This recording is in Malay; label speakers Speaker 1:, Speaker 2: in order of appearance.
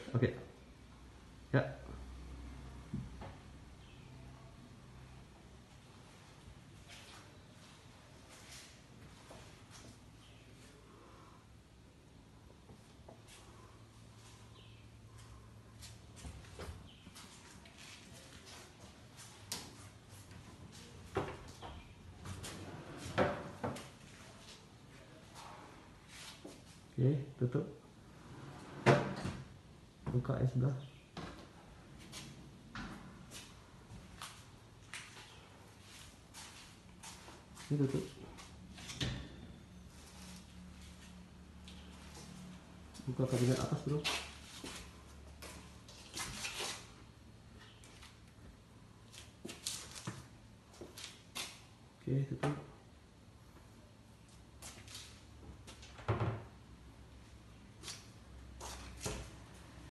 Speaker 1: Oke. Ya. Oke, tutup. Buka yang sebelah. Ini tutup. Buka kabinet atas dulu. Oke, tutup.